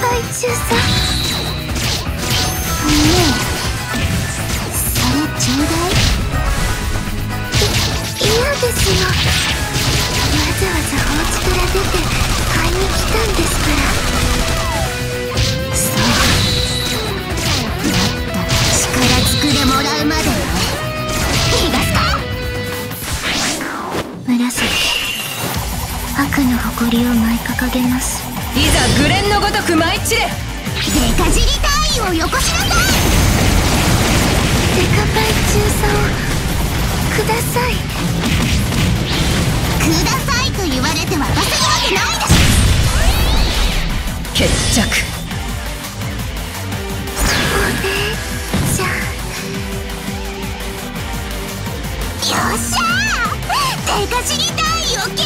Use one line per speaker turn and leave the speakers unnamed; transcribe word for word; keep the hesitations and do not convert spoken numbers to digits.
配中さ。ねえ、それちょうだい。い嫌ですよ。わざわざお家から出て買いに来たんですから。そうだったら力ずくでもらうまでね。いいですか。紫、悪の誇りを舞い掲げます。
いざグレンのごとく舞い散れ。
デカ尻隊員をよこしなさい。デカパイ中佐をください。くださいと言われて渡せるわけないでしょ。
決着。
お姉ちゃん。よっしゃー、デカ尻隊員を